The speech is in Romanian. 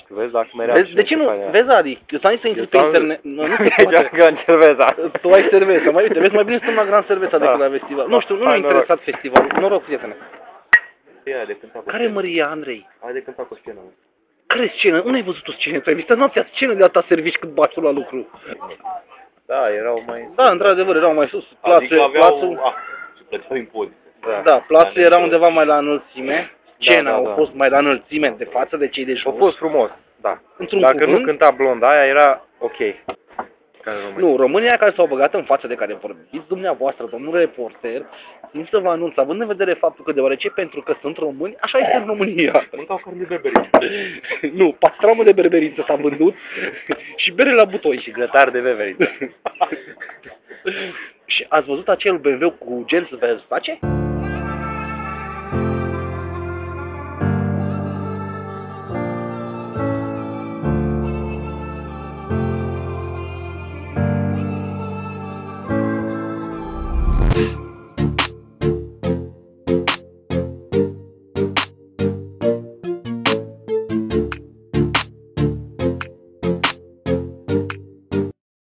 Vezi, dacă meream Vezi, de ce nu? Vezi, Adi, eu ți-am zis să intri pe internet. Nu se poate. Grand Cerveza. Tu ai Cerveza, mai uite, vezi, mai bine stăm la Grand Cerveza decât la festival. Nu știu, nu m-a interesat festivalul. Noroc, prietene. Care e Maria, Andrei? Hai de cântat cu scenă. Care scenă? Unde ai văzut o scenă? Tu ai vizitat noaptea scenă de atâta servici cât bați tu la lucru. Da, erau mai... Da, într-adevăr, erau mai sus. Adică aveau... se plăteau impozite. Da, plațul era undeva mai la înălțime. Scena au fost mai la înălțime de față de cei de jos. A fost frumos, da. Într-un Dacă cuvânt, nu cânta blonda aia, era ok. Nu, România care s-au băgat în față de care vorbiți dumneavoastră, domnule reporter, țin să vă anunț, având în vedere faptul că deoarece pentru că sunt români, așa este în România. Mâncau carne de berberiță. Nu, pastramă de berberiță s-a vândut și bere la butoi. Și grătar de beberiță. Și ați văzut acel BMW cu Gels Versace?